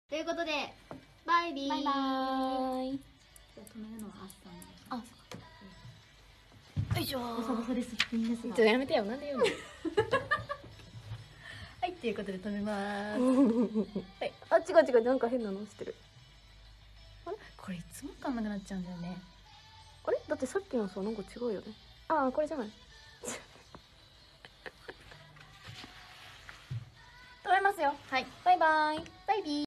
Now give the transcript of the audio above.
ということでバイビー。 バイバーイ。 じゃあ止めるのはアッサン。 あ、よいしょー。 ボサボサですすみですが。 やめてよ、なんで言うの。はい、ということで止めまーす。はい、あ、違う、なんか変なのしてる。あれ、これいつもわかんなくなっちゃうんだよね。あれ、だってさっきのさ、なんか違うよね。ああ、これじゃない。止めますよ。はい、バイバーイ。バイビー。